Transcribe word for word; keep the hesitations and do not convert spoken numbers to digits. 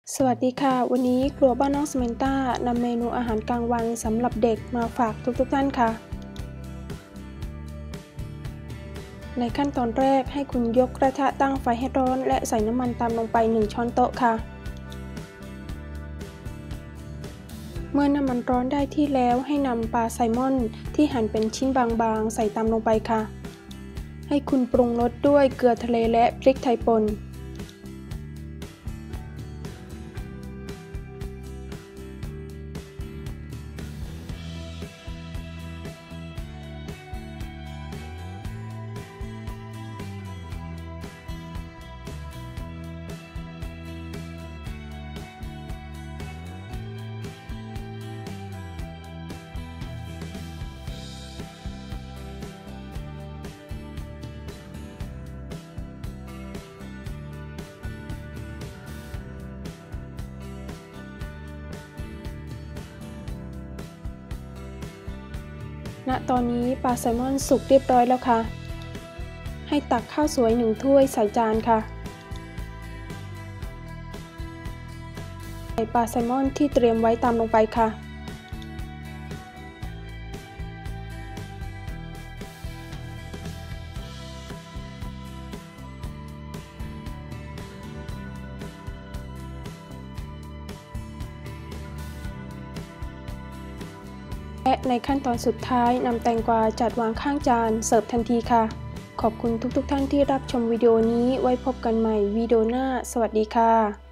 สวัสดีค่ะวันนี้ครัวบ้านน้องสเมนต้านำเมนูอาหารกลางวันสำหรับเด็กมาฝากทุกๆท่านค่ะในขั้นตอนแรกให้คุณยกกระทะตั้งไฟให้ร้อนและใส่น้ำมันตามลงไปหนึ่งช้อนโต๊ะค่ะเมื่อน้ำมันร้อนได้ที่แล้วให้นำปลาไซลมอนที่หั่นเป็นชิ้นบางๆใส่ตามลงไปค่ะให้คุณปรุงรสด้วยเกลือทะเลและพริกไทยป่นณตอนนี้ปลาแซลมอนสุกเรียบร้อยแล้วค่ะให้ตักข้าวสวยหนึ่งถ้วยใส่จานค่ะใส่ปลาแซลมอนที่เตรียมไว้ตามลงไปค่ะและในขั้นตอนสุดท้ายนำแตงกวาจัดวางข้างจานเสิร์ฟทันทีค่ะขอบคุณทุกๆท่านที่รับชมวิดีโอนี้ไว้พบกันใหม่วิดีโอหน้าสวัสดีค่ะ